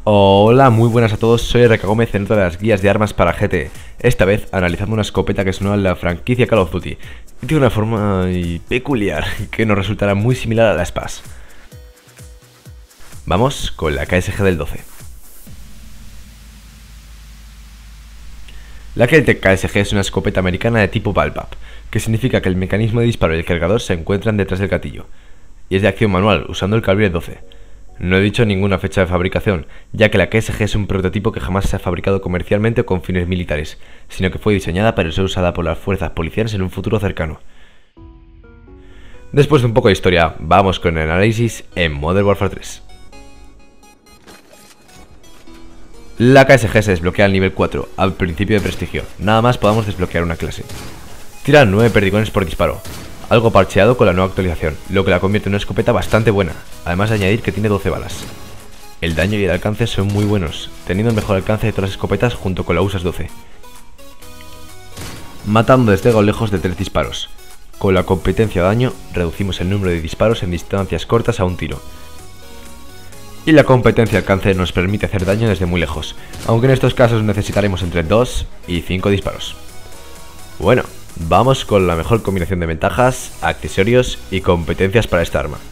Hola, muy buenas a todos, soy RK Gómez en otra de las guías de armas para GT. Esta vez analizando una escopeta que es nueva en la franquicia Call of Duty y tiene una forma peculiar que nos resultará muy similar a la SPAS. Vamos con la KSG del 12. La Keltec KSG es una escopeta americana de tipo Bullpup, que significa que el mecanismo de disparo y el cargador se encuentran detrás del gatillo, y es de acción manual usando el calibre 12. No he dicho ninguna fecha de fabricación, ya que la KSG es un prototipo que jamás se ha fabricado comercialmente o con fines militares, sino que fue diseñada para ser usada por las fuerzas policiales en un futuro cercano. Después de un poco de historia, vamos con el análisis en Modern Warfare 3. La KSG se desbloquea al nivel 4, al principio de prestigio, nada más podamos desbloquear una clase. Tira 9 perdigones por disparo, algo parcheado con la nueva actualización, lo que la convierte en una escopeta bastante buena, además de añadir que tiene 12 balas. El daño y el alcance son muy buenos, teniendo el mejor alcance de todas las escopetas junto con la USAS 12. Matando desde lejos de 3 disparos. Con la competencia de daño, reducimos el número de disparos en distancias cortas a un tiro. Y la competencia de alcance nos permite hacer daño desde muy lejos, aunque en estos casos necesitaremos entre 2 y 5 disparos. Bueno, vamos con la mejor combinación de ventajas, accesorios y competencias para esta arma.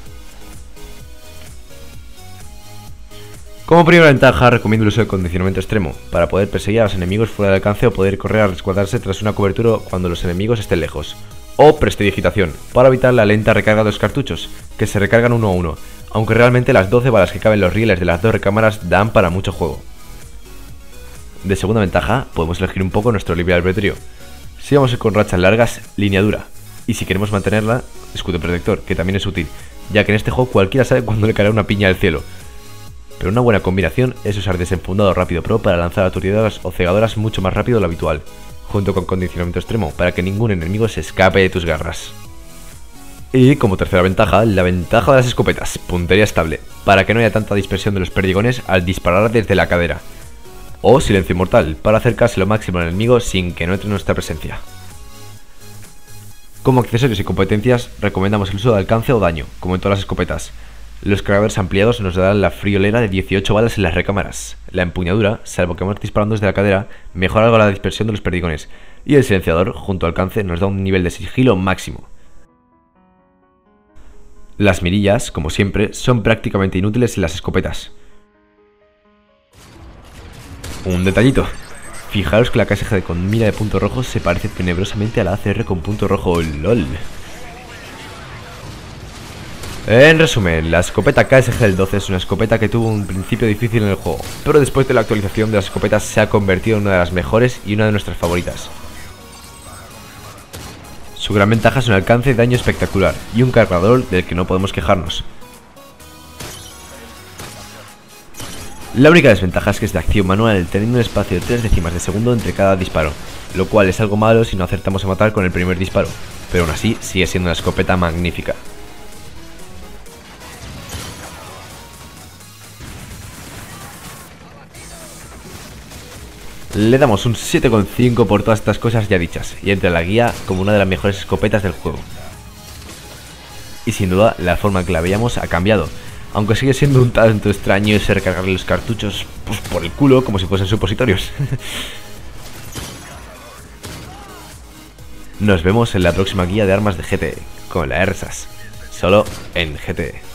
Como primera ventaja, recomiendo el uso de condicionamiento extremo, para poder perseguir a los enemigos fuera de alcance o poder correr a resguardarse tras una cobertura cuando los enemigos estén lejos. O prestidigitación, para evitar la lenta recarga de los cartuchos, que se recargan uno a uno, aunque realmente las 12 balas que caben en los rieles de las dos recámaras dan para mucho juego. De segunda ventaja, podemos elegir un poco nuestro libre albedrío. Si vamos a ir con rachas largas, línea dura, y si queremos mantenerla, escudo protector, que también es útil, ya que en este juego cualquiera sabe cuándo le caerá una piña del cielo. Pero una buena combinación es usar desenfundado rápido pro para lanzar aturdidoras o cegadoras mucho más rápido de lo habitual, junto con condicionamiento extremo para que ningún enemigo se escape de tus garras. Y como tercera ventaja, la ventaja de las escopetas, puntería estable, para que no haya tanta dispersión de los perdigones al disparar desde la cadera. O silencio mortal, para acercarse lo máximo al enemigo sin que note nuestra presencia. Como accesorios y competencias, recomendamos el uso de alcance o daño, como en todas las escopetas. Los cargadores ampliados nos darán la friolera de 18 balas en las recámaras. La empuñadura, salvo que vamos disparando desde la cadera, mejora algo la dispersión de los perdigones. Y el silenciador, junto al alcance, nos da un nivel de sigilo máximo. Las mirillas, como siempre, son prácticamente inútiles en las escopetas. Un detallito. Fijaros que la KSG con mira de punto rojo se parece tenebrosamente a la ACR con punto rojo, LOL. En resumen, la escopeta KSG del 12 es una escopeta que tuvo un principio difícil en el juego, pero después de la actualización de las escopetas se ha convertido en una de las mejores y una de nuestras favoritas. Su gran ventaja es un alcance y daño espectacular y un cargador del que no podemos quejarnos. La única desventaja es que es de acción manual, teniendo un espacio de 3 décimas de segundo entre cada disparo, lo cual es algo malo si no acertamos a matar con el primer disparo, pero aún así sigue siendo una escopeta magnífica. Le damos un 7,5 por todas estas cosas ya dichas, y entra en la guía como una de las mejores escopetas del juego. Y sin duda, la forma en que la veíamos ha cambiado, aunque sigue siendo un tanto extraño ese recargarle los cartuchos pues, por el culo como si fuesen supositorios. Nos vemos en la próxima guía de armas de GT, con la RSAS, solo en GT.